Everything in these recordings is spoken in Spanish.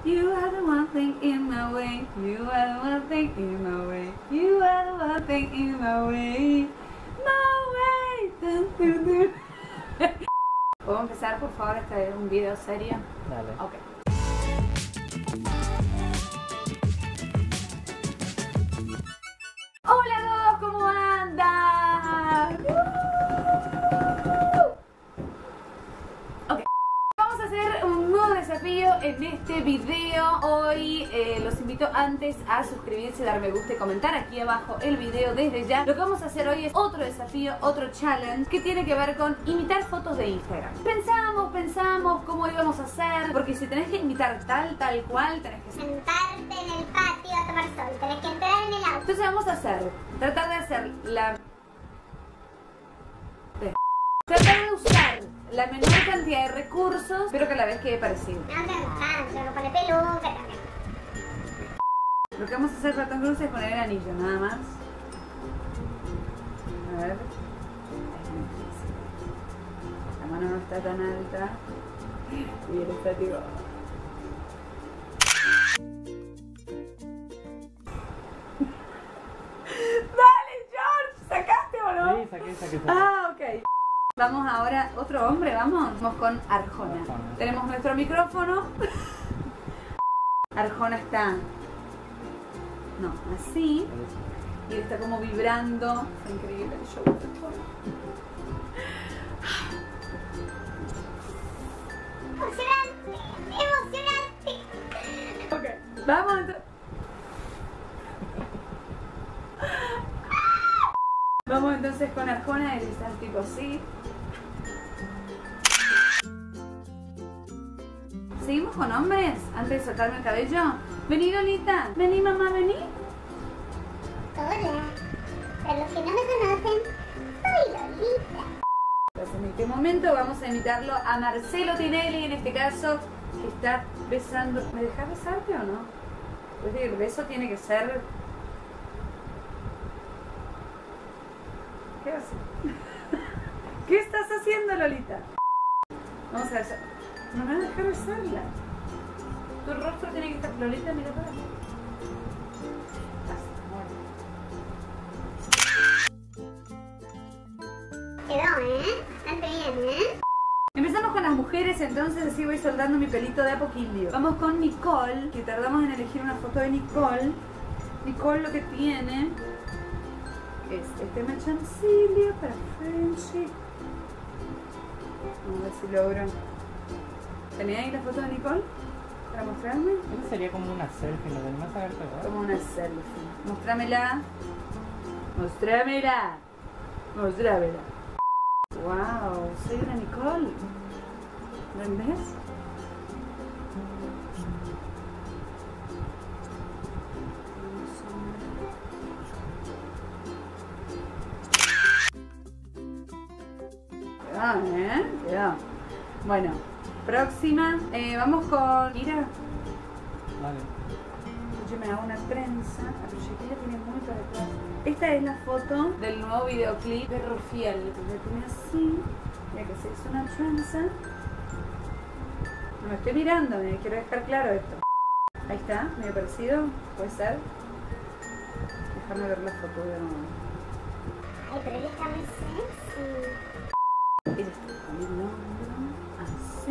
You are the one thing in my way. You are the one thing in my way. You are the one thing in my way. My way. ¿Puedo empezar, por favor? Este es un video serio. Dale. Ok. Hola a todos, ¿cómo andan? Ok. Vamos a hacer un nuevo desafío en este video. Hoy los invito antes a suscribirse, dar me gusta y comentar aquí abajo el video desde ya. Lo que vamos a hacer hoy es otro desafío, otro challenge que tiene que ver con imitar fotos de Instagram. Pensamos cómo íbamos a hacer, porque si tenés que imitar tal cual, tenés que sentarte en el patio a tomar sol, tenés que entrar en el auto. Entonces vamos a tratar de hacer tratar de usar la menor cantidad de recursos, pero que a la vez quede parecido. No te no pone peluca también. Lo que vamos a hacer para Tom Cruise es poner el anillo, nada más. A ver. La mano no está tan alta. Y él está tipo... ¡Dale, George! ¿Sacaste o no? Sí, saqué. Ah, ok. Vamos ahora, otro hombre, vamos. Vamos con Arjona. Tenemos nuestro micrófono. Arjona está... No, así. Y él está como vibrando. Fue increíble el show. Emocionante. Ok, vamos Vamos entonces con Arjona, él está tipo así. ¿Seguimos con hombres? Antes de soltarme el cabello. Vení, Lolita. Vení, mamá, vení. Hola. Para los que no me conocen, soy Lolita. Pues en este momento vamos a invitarlo a Marcelo Tinelli, en este caso, que está besando. ¿Me dejas besarte o no? Pues el beso tiene que ser... ¿Qué haces? ¿Qué estás haciendo, Lolita? Vamos a besar. No me vas a dejar besarla. Tu rostro tiene que estar... Lolita, mira para acá. Quedó, bastante bien, Empezamos con las mujeres, entonces así voy soltando mi pelito de a poquillo. Vamos con Nicole, que tardamos en elegir una foto de Nicole. Nicole lo que tiene es este mechoncillo para Frenchy. Vamos a ver si logro. ¿Tenés ahí la foto de Nicole? ¿Para mostrarme? Eso sería como una selfie, ¿no tenemos a ver todo? Como una selfie. Mostrámela. Mostrámela. Mostrámela. Wow, soy una Nicole. ¿Me ves? Cuidado, Bueno, próxima. Vamos con... Mira. Vale. Yo me hago una trenza. La proyectila tiene muy para atrás. Esta es la foto del nuevo videoclip de Rufiel. La tiene así. Mira que se hizo una trenza. No me estoy mirando, quiero dejar claro esto. Ahí está, medio parecido. Puede ser. Déjame ver la foto de nuevo. Ay, pero él está muy sexy. Ella está con el hombro así.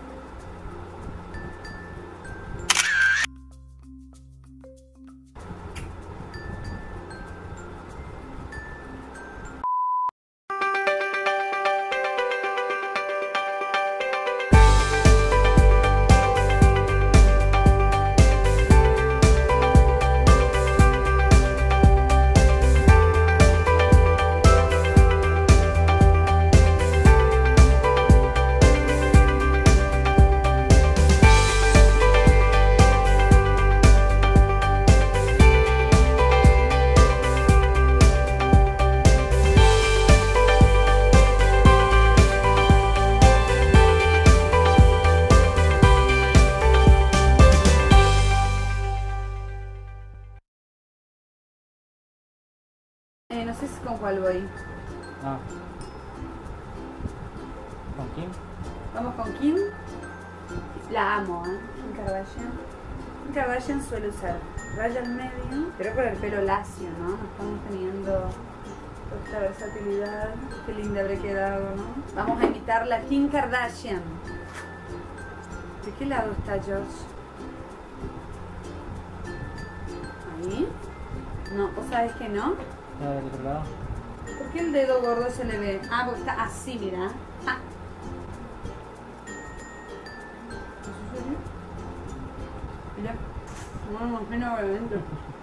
No sé con cuál voy. Ah. ¿Con quién? Vamos con Kim. La amo, Kim Kardashian. Kim Kardashian suele usar raya al medio, pero con el pelo lacio, ¿no? No estamos teniendo toda esta versatilidad. Qué linda habré quedado, ¿no? Vamos a imitar la Kim Kardashian. ¿De qué lado está George? Ahí. No, ¿vos sabés que no? ¿Ya del otro lado? ¿Por qué el dedo gordo se le ve? Ah, porque está así, mira. Ah. ¿Eso serio? Mira. No, no, obviamente.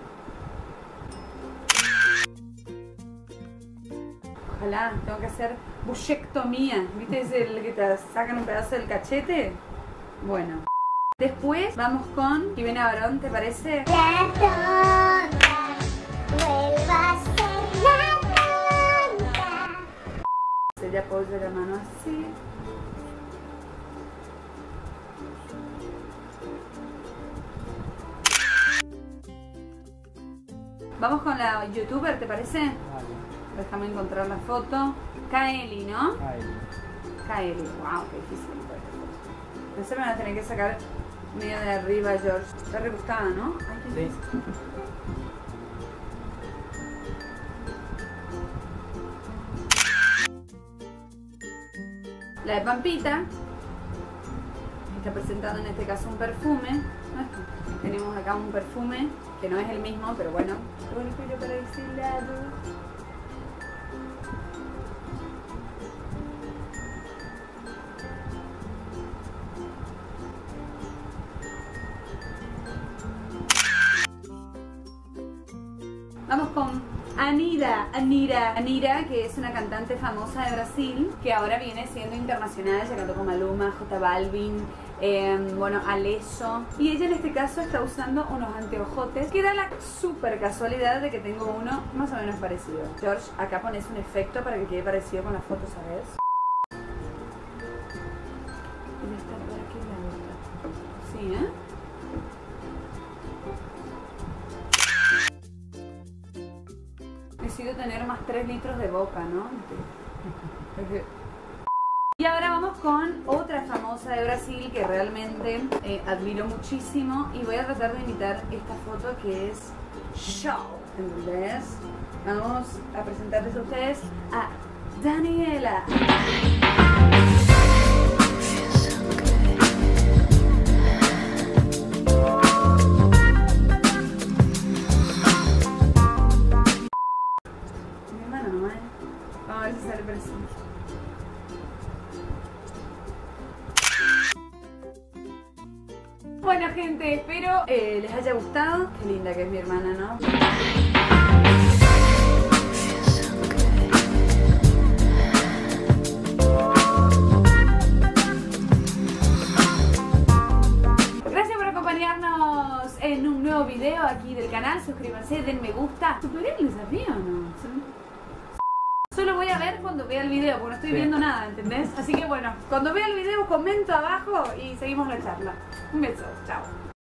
Ojalá, tengo que hacer buchectomía. ¿Viste? Es el que te sacan un pedazo del cachete. Bueno. Después vamos con Jimena Barón, ¿te parece? La tonta, vuelva a ser la tonta. Se le apoya la mano así. Vamos con la youtuber, ¿te parece? Vale. Déjame encontrar la foto. Kaeli, ¿no? Ahí. Kaeli. Wow, qué difícil. Pensé que me van a tener que sacar medio de arriba, George. Está re gustada, ¿no? Ay, qué Sí. difícil. La de Pampita está presentando en este caso un perfume. Tenemos acá un perfume que no es el mismo, pero bueno. Todo el pelo para ese lado. Vamos con Anira, que es una cantante famosa de Brasil, que ahora viene siendo internacional. Ya cantó con Maluma, J Balvin, bueno, Alesso. Y ella en este caso está usando unos anteojotes, que da la super casualidad de que tengo uno más o menos parecido. George, acá pones un efecto para que quede parecido con la foto, ¿sabes? Y esta por aquí la otra. Sí, ¿eh? Decido tener más 3 litros de boca, ¿no? Y ahora vamos con otra famosa de Brasil que realmente admiro muchísimo y voy a tratar de imitar esta foto que es show, ¿entendés? Vamos a presentarles a ustedes a Daniela. Vamos a ver si sale parecido. Bueno, gente, espero les haya gustado. Qué linda que es mi hermana, ¿no? Gracias por acompañarnos en un nuevo video aquí del canal. Suscríbanse, den me gusta. ¿Superé el desafío o no? Solo voy a ver cuando vea el video, porque no estoy viendo nada, ¿entendés? Así que bueno, cuando vea el video comento abajo y seguimos la charla. Un beso, chao.